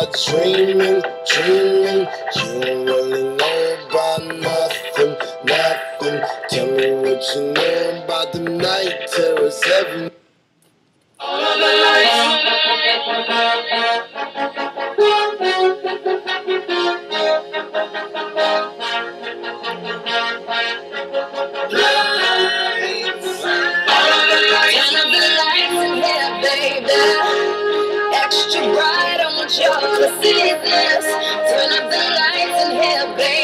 dreaming, dreaming. You don't really know about nothing, nothing. Tell me what you know about the night terrors every. All of the lights. Extra bright, I want y'all to see this. Turn up the lights in here, baby.